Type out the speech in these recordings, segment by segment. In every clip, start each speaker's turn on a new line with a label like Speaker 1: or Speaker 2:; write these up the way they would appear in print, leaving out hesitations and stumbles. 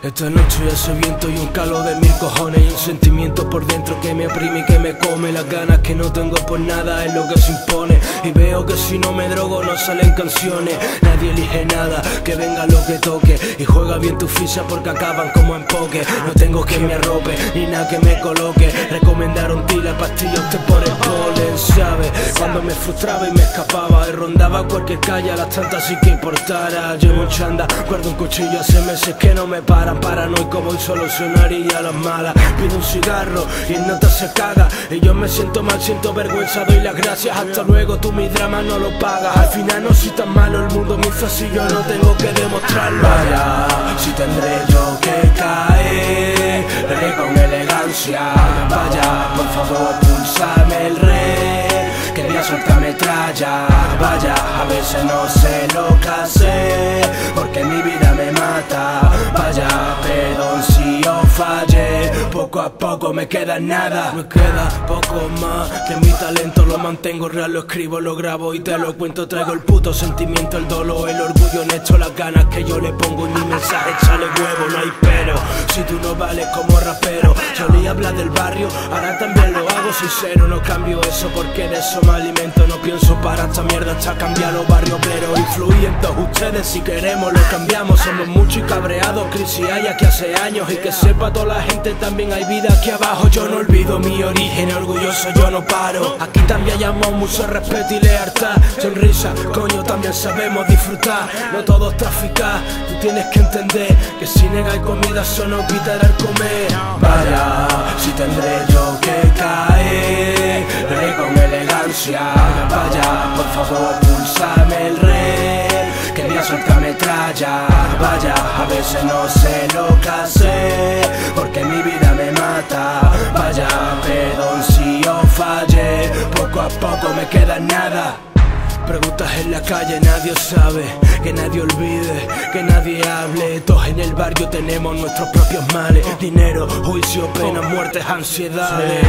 Speaker 1: Esta noche hace viento y un calor de mil cojones, y un sentimiento por dentro que me oprime y que me come. Las ganas que no tengo por nada es lo que se impone, y veo que si no me drogo no salen canciones. Nadie elige nada, que venga lo que toque, y juega bien tu ficha porque acaban como en póker. No tengo que me arrope, ni nada que me coloque. Recomendaron tila, pastillas usted por el polen, ¿sabe? Cuando me frustraba y me escapaba y rondaba cualquier calle, a las tantas sí que importara. Llevo un chanda, guardo un cuchillo, hace meses que no me paran. Paranoico voy solucionaría las malas. Pido un cigarro y en nota se caga, y yo me siento mal, siento vergüenza, doy las gracias. Hasta luego, tú mi drama no lo pagas. Al final no soy tan malo, el mundo me hizo así, yo no tengo que demostrarlo. Vaya, si tendré yo que caer, veré con elegancia. Vaya, por favor, pulsame el rey, quería soltar metralla. Vaya, a veces no sé lo que hacer, porque mi vida me mata. Vaya, perdón si yo fallé, poco a poco me queda nada. Me queda poco más, que mi talento lo mantengo real, lo escribo, lo grabo y te lo cuento. Traigo el puto sentimiento, el dolor, el orgullo honesto, las ganas que yo le pongo en mi mensaje. Échale huevo, no hay pero, si tú no vales como rapero. Solía hablar del barrio, ahora también lo hago sincero. No cambio eso porque de eso me alimento. No pienso para esta mierda hasta cambiar los barrios obreros. Influyen todos ustedes, si queremos lo cambiamos. Somos muchos y cabreados, crisis hay aquí hace años, y que sepa toda la gente también hay vida aquí abajo. Yo no olvido mi origen, orgulloso yo no paro. Aquí también llamamos mucho respeto y lealtad. Sonrisa, coño, también sabemos disfrutar. No todo es traficar, tú tienes que entender que si negáis comida eso no quitará el comer. Vaya, si tendré yo que caer, veré con elegancia. Vaya, por favor, pulsame el rey, quería soltar metralla. Vaya, a veces no sé lo que hacer, porque mi vida me mata. Vaya, perdón si yo fallé, poco a poco me queda nada. Preguntas en la calle, nadie sabe, que nadie olvide, que nadie hable. Todos en el barrio tenemos nuestros propios males: dinero, juicio, pena, muertes, ansiedades.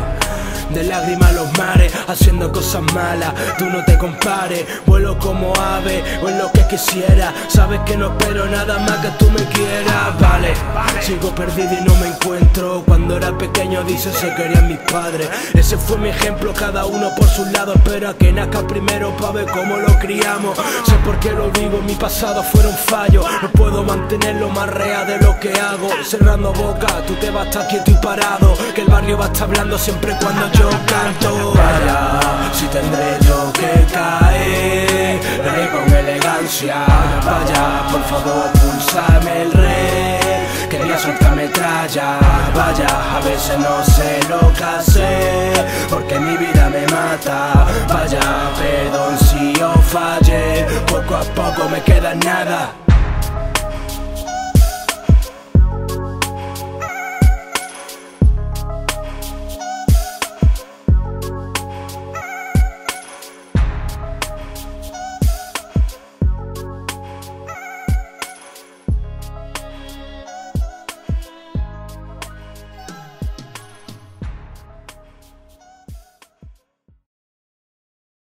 Speaker 1: De lágrimas los mares, haciendo cosas malas, tú no te compares. Vuelo como ave, o es lo que quisiera. Sabes que no espero nada más que tú me quieras. Vale, sigo perdido y no me encuentro. Cuando era pequeño dice se querían mis padres. Ese fue mi ejemplo, cada uno por su lado. Espera que nazca primero pa' ver cómo lo criamos. Sé por qué lo digo, mi pasado fueron fallos. No puedo mantenerlo más real de lo que hago. Cerrando boca, tú te vas a estar quieto y parado, que el barrio va a estar hablando siempre cuando yo canto. Vaya, si tendré yo que caer, veré con elegancia. Vaya, por favor, pulsame el rey, quería soltar metralla. Vaya, a veces no sé lo que hacer, porque mi vida me mata. Vaya, perdón si yo fallé, poco a poco me queda nada.